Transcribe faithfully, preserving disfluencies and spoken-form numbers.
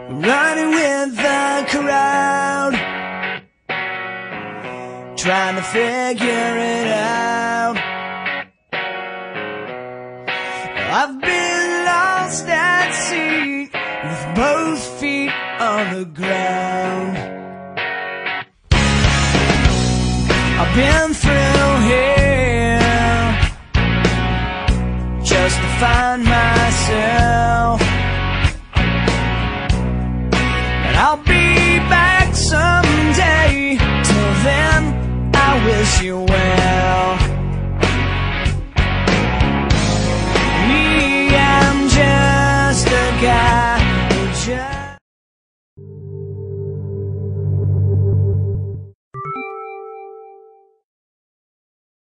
running with the crowd, trying to figure it out. I've been lost at sea with both feet on the ground. I've been through here just to find myself, and I'll